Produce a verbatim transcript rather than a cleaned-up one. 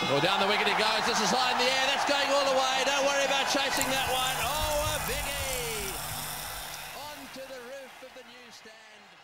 Well, down the wicket it goes. This is high in the air. That's going all the way. Don't worry about chasing that one. Oh, a biggie. Onto the roof of the newsstand.